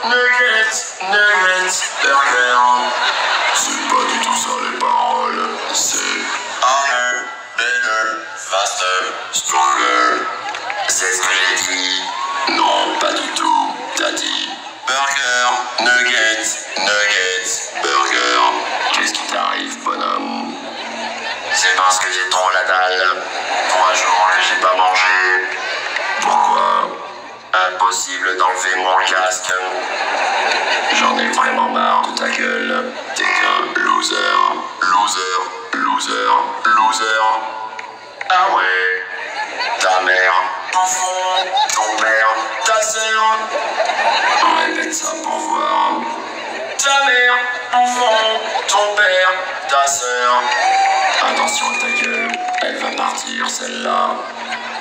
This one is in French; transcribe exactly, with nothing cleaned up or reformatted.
nuggets, nuggets, burger. C'est pas du tout ça les paroles. C'est harder, better, faster, stronger. C'est ce que j'ai dit. Non, pas du tout. T'as dit burger, nuggets, nuggets, burger. Qu'est-ce qui t'arrive, bonhomme? C'est parce que j'ai trop la dalle. Trois jours que j'ai pas mangé. Pourquoi? Impossible d'enlever mon casque. J'en ai vraiment marre de ta gueule. T'es qu'un loser, loser, loser, loser. Ah ouais? Ta mère, ton frère, ton père, ta sœur. Répète ça pour voir. Ta mère, ton frère, ton père, ta sœur. Attention à ta gueule, elle va partir celle-là.